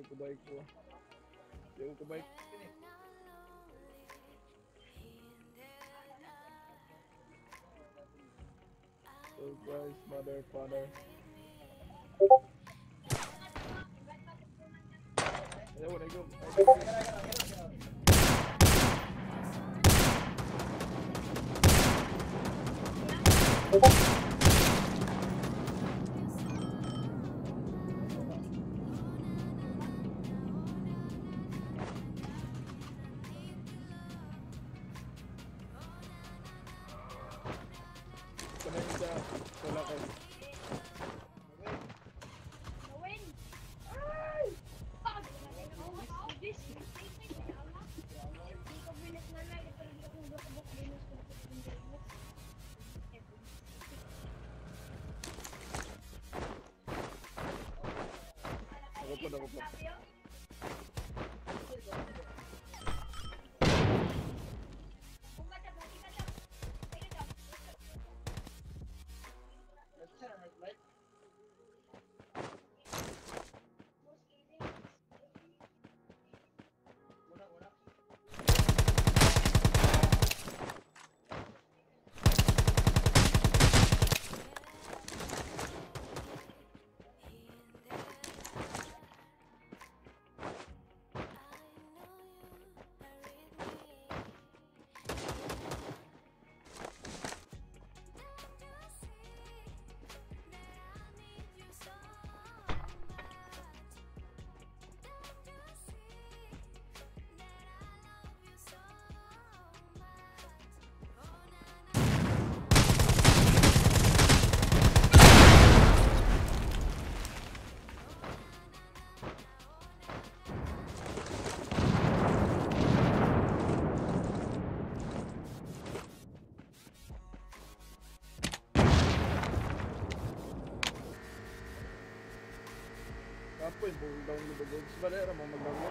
Kebaik ko. Jauh kebaik. Surprise, mother, father. Ayo, go. Ako po. Apa yang bawa daun ni bagus sebenarnya ramai magbangot.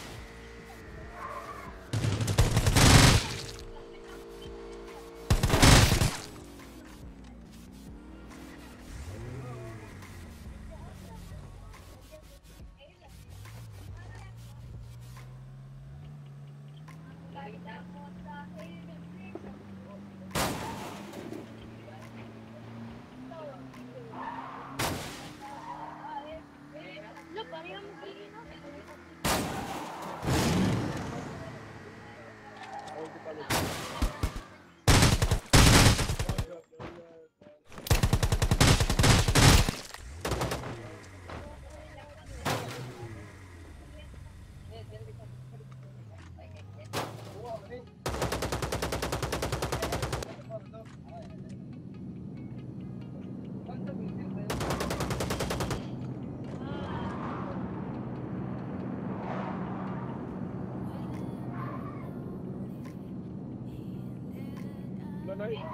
Naik.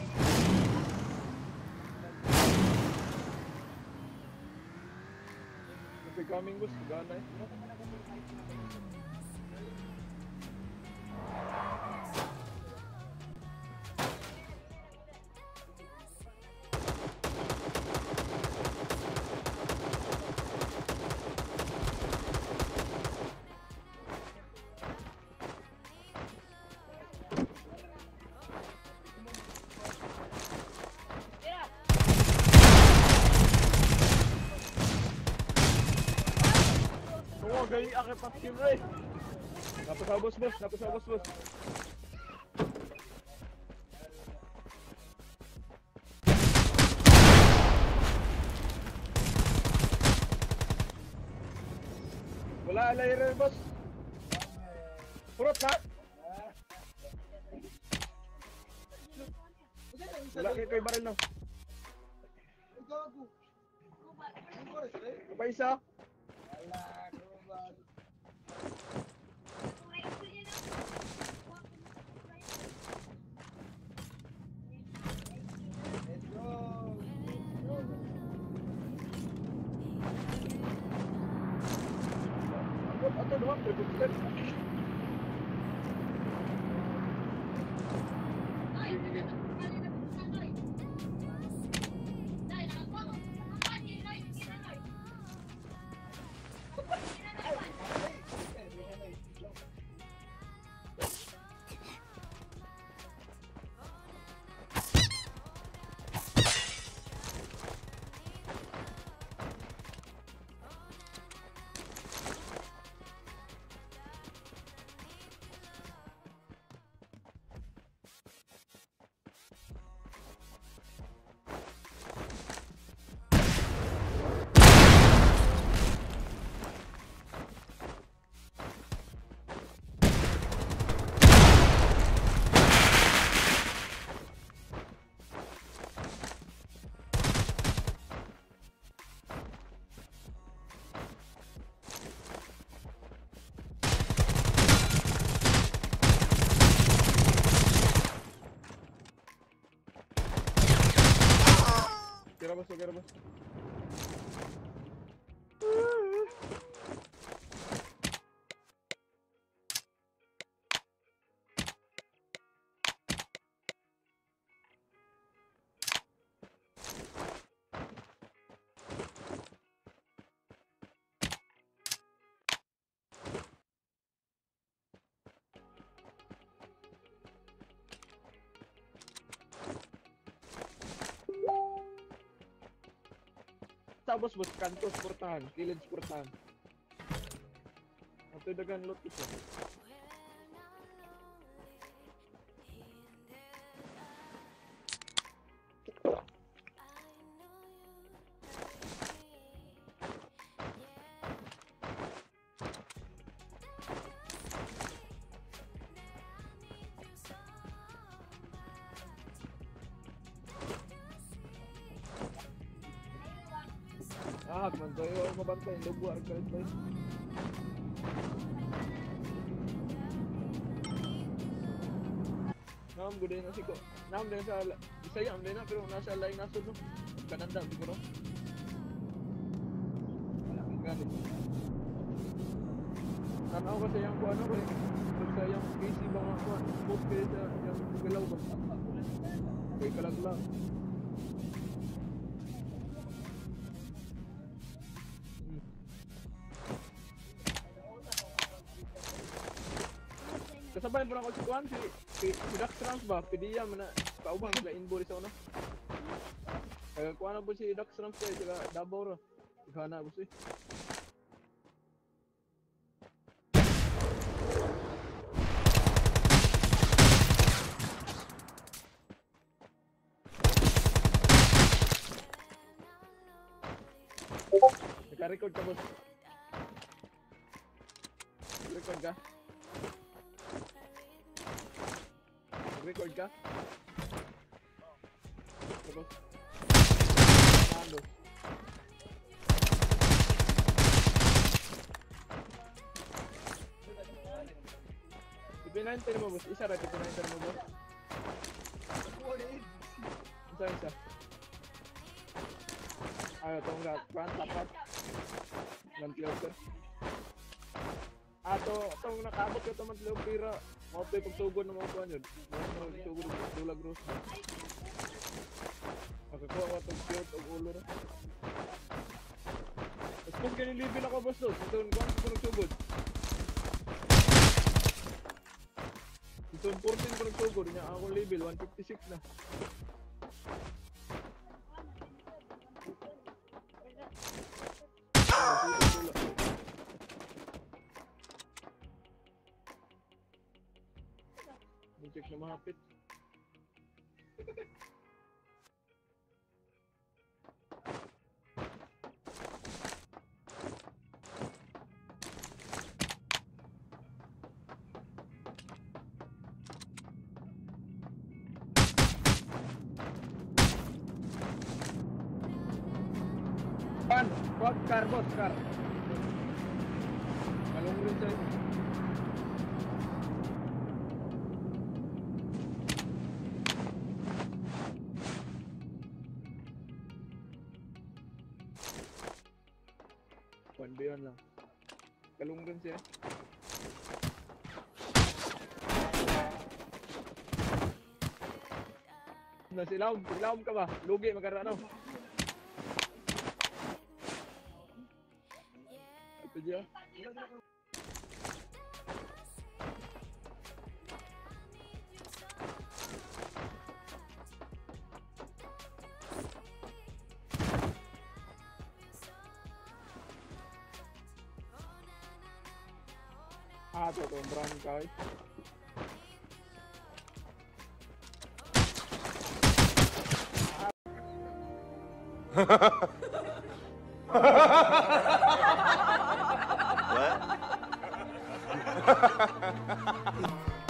Tapi coming bus gana eh. Gay aking paskin rin. Napasabos boss. Wala alay rin boss. Purot ha? Wala kayo baril no. Apa isa? Atau doang berbuka. tabos boss, kanto sportahan, kilid sportahan. Ato dagan lot ito. Ah, kanto yo mabantay, lubo ar kanto. Nam gud na siko. Nam din sa Bisaya din na pero nasa lain nasod no. Kananda siguro. Ang galit. Tanaw kasi yung kuano ko sa yung PC mga kuan, boot kay sa yung galaw ba. Kay kalaglang. Kasabay pa ako si kuan si Dax Trans ba, pidiya man na kaubang sa inboard sa una. Kaya kuan na po si Dax Trans kay sila Davao ra. Gana po si. Naka-record ka boss. Record ka? Record ka? Tapos? Nando. Ipinahintin mo boss. Isa rin ipinahintin mo boss. Isa. Ayaw, itong front, tapat. Mantlioker. Itong nakabot ka itong mantlioker. Mga ito'y pagtugod ng mga kuhan yun. Mga pagtugod ng dulag rose. Makakuha ka itong cute o ulo na. Tapos kung ganilibin ako boss doon. Ito yung kuhan ko nagtugod. Ito yung 14 ko nagtugod. Niya ako level, 156 na. Check na mahapit. Pan, boss car. Kalong rin sa'yo. Pandiyan lang. Kalunggan siya. Silawom ka ba? Lugi magkarano. Ito dia. Ito itong brand guys. What?